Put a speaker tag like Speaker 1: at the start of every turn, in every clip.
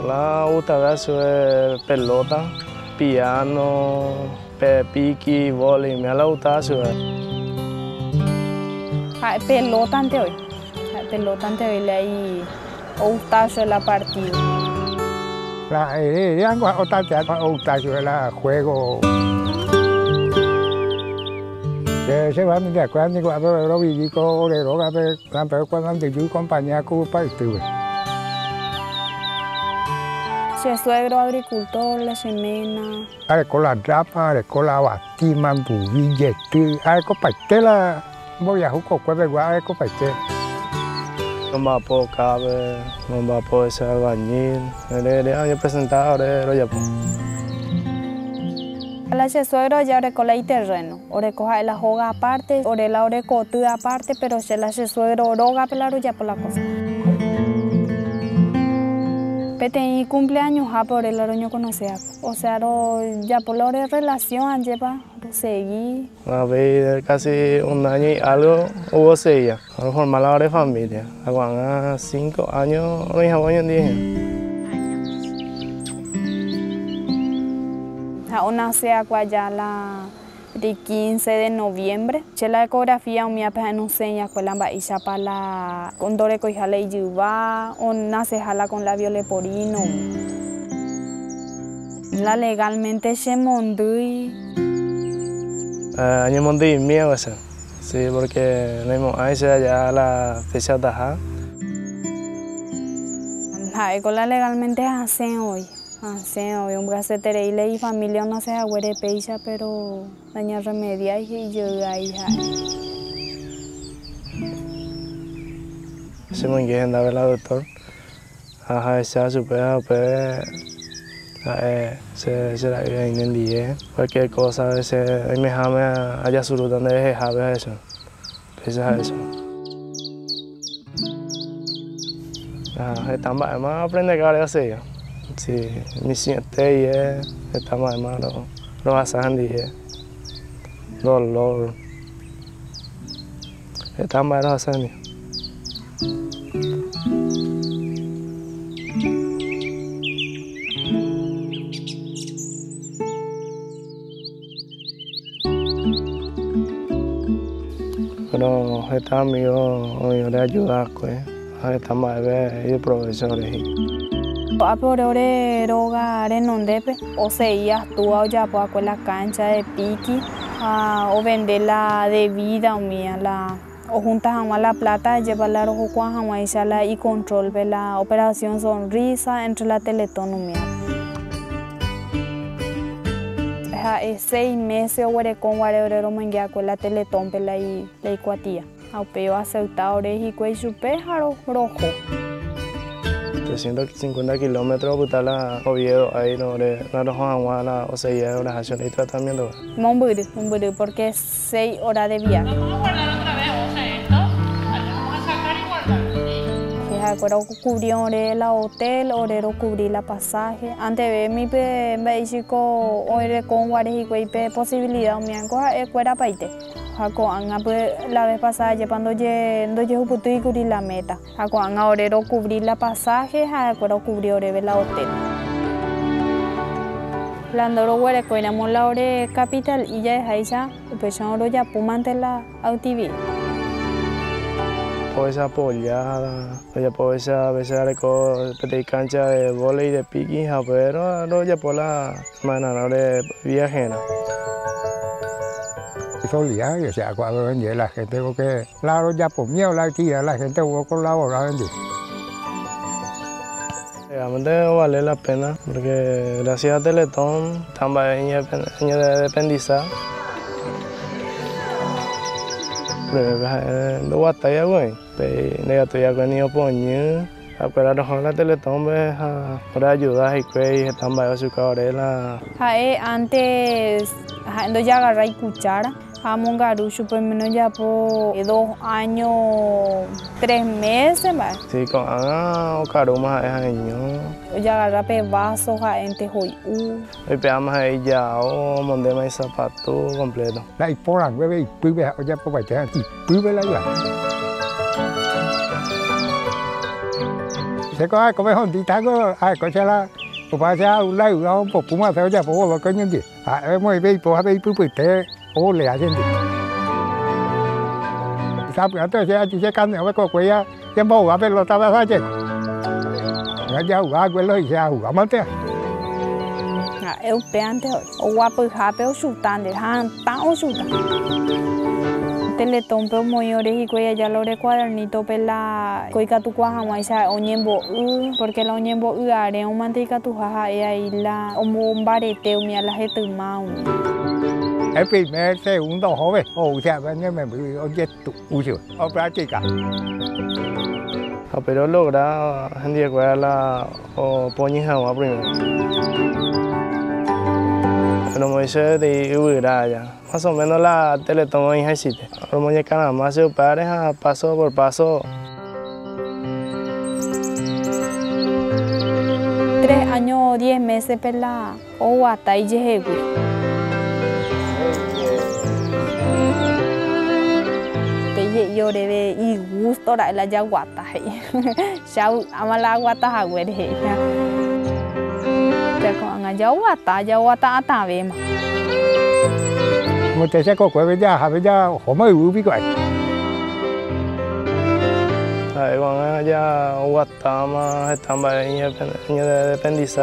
Speaker 1: La gusta ver sobre pelota, piano, piqui, vóley, me la gusta sobre.
Speaker 2: Pelota ante hoy. Pelota ante hoy le hay gusta sobre la partida.
Speaker 3: La yang qua otak ya otak sobre la juego. Se va a mi cuando qua lo vi con le roga per cuando te yo compañía con partido.
Speaker 2: Si es suegro agricultor, la semena.
Speaker 3: Ai con la drapa, con la batima, billete, ai con patela, voy a jugar con el con patela.
Speaker 1: No va a poder caber, no va a poder ser albañil. El año presentado, ya pues.
Speaker 2: La suegro ya recola el terreno, recoja la joga aparte, la recotuda aparte, pero si la suegro roga pelaro ya por la cosa. Pete cumpleaños ha por el año conocer, o sea, ya por la relación lleva, seguí.
Speaker 1: A ver, casi un año y algo hubo seguida, a formar la hora de familia. Aguanta 5 años, no hija voy en 10.
Speaker 2: Una sea ya la de 15 de noviembre. La ecografía un mía pues no sé ya cuál va isha para la con dore ko jale yuva o nace jala con labio leporino. La legalmente se mondui.
Speaker 1: Año mondui mía esa. Sí, porque no hay ya la fecha taja.
Speaker 2: Con la legalmente hacen hoy. Sí, obvio, un brazo tereile y familia no se agüere peisa, pero daña remedia y yo ahí.
Speaker 1: Se me enguenda ver la doctor. Ajá, esa supera, pues se la vive en el día. Cualquier cosa, a veces me jame allá su ruta donde deje a eso. Pesa eso. Ajá, también más aprende que ahora así. Sí, mi siente está más hermano, lo hacen dolor, está más lo hacen. Pero está amigo de ayudar, pues, está más y profesores.
Speaker 2: A por ore roga renondepe o seguía tú ya por la cancha de piqui o vender la de vida o mía la o juntas a la plata llevarla rojo cuan la y control de la operación sonrisa entre la Teletón mía. 6 meses o con guarero manguea con la Teletón de la cuatía. A peo aceptado y cuello su péjaro rojo.
Speaker 1: 350 kilómetros puta la Oviedo ahí no la o sea ya una acción y tratamiento.
Speaker 2: Un buru porque 6 horas de viaje.
Speaker 4: Vamos a guardar otra vez, o sea, esto, vamos a sacar y guardar.
Speaker 2: Fija, acuerdo cubrió la hotel, orero cubrí la pasaje. Antes de mi me chico hoy con guares y cuipe posibilidad mi ancoja fuera paite. La vez pasada llevando yo puto y cubrir la meta. Ahora cubrir la pasaje, acuerdo cubrir la hotel. Landoro huele coinamos la ore capital y ya es ahí ya, pues ahora ya pumante la autivía.
Speaker 1: Puede ser apoyada, ya puede ser a veces de cancha de vóley y de piqui, pero no ya por la manera de viajera.
Speaker 3: Solidario, o sea, cuando vendía la gente, porque claro, ya por miedo la tía, la gente hubo colaborado.
Speaker 1: Realmente vale la pena, porque gracias a Teletón, también año de dependizar. Lo batalla, güey, negativo ya con niño poño. Pero ahora la Teletón para ayudar y que también su cabrera.
Speaker 2: Antes, ya agarré cuchara. Jamón garucho por menos ya por 2 años, 3 meses más.
Speaker 1: Sí, con caruma es año.
Speaker 2: Ya agarré vasos a gente hoy.
Speaker 1: Hoy pegamos ahí ya o mandé más zapato completo.
Speaker 3: La iporan, bebé, y pibe ya por bailar, y pibe la ya. Se có ai có mấy hôm tí tháng có ai có xe la, bộ ba xe lấy nó bộ cũng mà theo cha bộ mà có những gì, em mới bị bộ bị bự thế, ô lẻ trên gì. Sao bây giờ tôi sẽ căn ở cái quầy á, em bảo bên lo tao ra chứ. Nhà giàu quá quên lời giàu quá mất thế.
Speaker 2: Eu pente, o guapo rapel chutan de han tao chutan. Teleton pe moyores y cuya ya lo de cuadernito pela coica tu cuaja maisa oñembo porque la oñembo are un manteca tu jaja e ahí la un barete o mia la gente mau.
Speaker 3: Em bị mẹ xe uống tàu hổ về, ô xe bên nhà mình bị ông chết tụ u chưa, ông ra chơi cả.
Speaker 1: Pero logra gente que la o poñija primero. Pero me dice de Ubira ya. Más o menos la Teletón en Haití. Los muñecas más se pareja paso por paso.
Speaker 2: 3 años 10 meses pela o hasta y llegué. Yo de y gusto la ya guata ya amala guata hagüere ya con ya guata ata ve mà
Speaker 3: Một thế sẽ có quay bây giờ họ mới uống biết vậy.
Speaker 1: Con ya guata mà están en dependiza.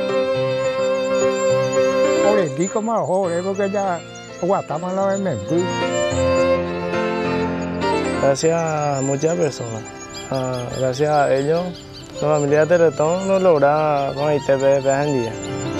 Speaker 3: Họ để đi có mà họ để có cái ya guata mà lo em cứ.
Speaker 1: Gracias a muchas personas, gracias a ellos, la familia Teletón no logra con ITP en día.